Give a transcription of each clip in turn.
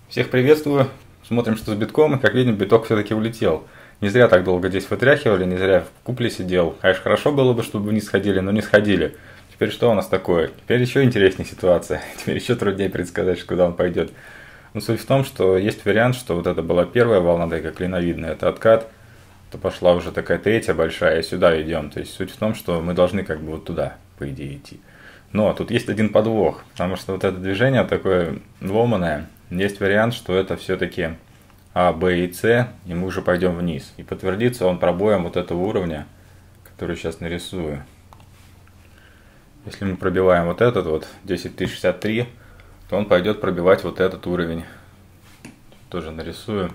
Всех приветствую. Смотрим, что с битком, и как видим, биток все-таки улетел. Не зря так долго здесь вытряхивали, не зря в купле сидел. Конечно, хорошо было бы, чтобы вниз сходили, но не сходили. Теперь что у нас такое? Теперь еще интереснее ситуация. Теперь еще труднее предсказать, куда он пойдет. Но суть в том, что есть вариант, что вот это была первая волна, да, как клиновидная, это откат, то пошла уже такая третья большая, и сюда идем. То есть суть в том, что мы должны как бы вот туда, по идее, идти. Но тут есть один подвох, потому что вот это движение такое ломаное. Есть вариант, что это все-таки А, Б и С, и мы уже пойдем вниз. И подтвердится он пробоем вот этого уровня, который сейчас нарисую. Если мы пробиваем вот этот вот, 10063, то он пойдет пробивать вот этот уровень. Тоже нарисую.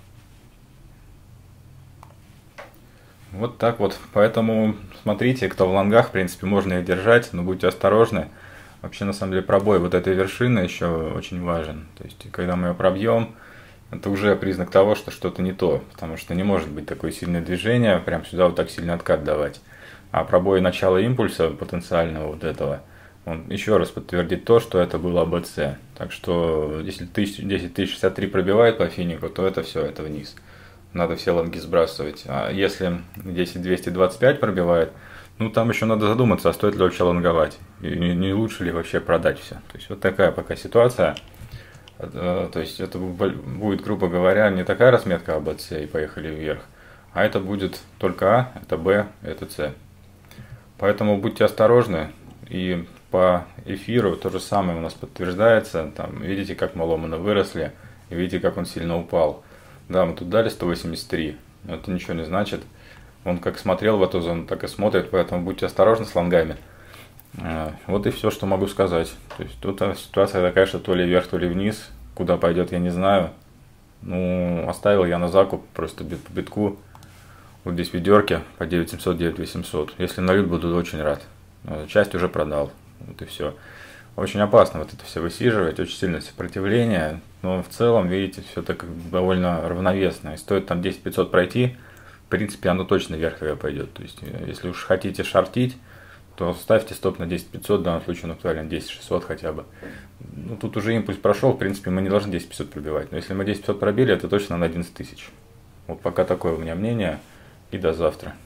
Вот так вот. Поэтому смотрите, кто в лонгах, в принципе, можно их держать, но будьте осторожны. Вообще, на самом деле, пробой вот этой вершины еще очень важен. То есть, когда мы ее пробьем, это уже признак того, что что-то не то. Потому что не может быть такое сильное движение, прям сюда вот так сильно откат давать. А пробой начала импульса потенциального вот этого, он еще раз подтвердит то, что это было АБЦ. Так что, если 10063 пробивает по финику, то это все, это вниз. Надо все лонги сбрасывать. А если 10225 пробивает, ну там еще надо задуматься, а стоит ли вообще лонговать. И не лучше ли вообще продать все. То есть вот такая пока ситуация. То есть это будет, грубо говоря, не такая разметка АБЦ и поехали вверх, а это будет только А, это Б, это С. Поэтому будьте осторожны. И по эфиру то же самое у нас подтверждается. Там, видите, как мы ломано выросли, и видите, как он сильно упал. Да, мы тут дали 183, но это ничего не значит. Он как смотрел в эту зону, так и смотрит, поэтому будьте осторожны с лонгами. Вот и все, что могу сказать. То есть тут ситуация такая, что то ли вверх, то ли вниз. Куда пойдет, я не знаю. Ну, оставил я на закуп просто по битку. Вот здесь ведерки по 9700, 9800. Если налют, буду очень рад. Часть уже продал. Вот и все. Очень опасно вот это все высиживать, очень сильное сопротивление, но в целом, видите, все так довольно равновесно. И стоит там 10500 пройти, в принципе, оно точно вверх пойдет. То есть, если уж хотите шортить, то ставьте стоп на 10500, в данном случае он актуален 10600 хотя бы. Ну, тут уже импульс прошел, в принципе, мы не должны 10500 пробивать. Но если мы 10500 пробили, это точно на 11000. Вот пока такое у меня мнение, и до завтра.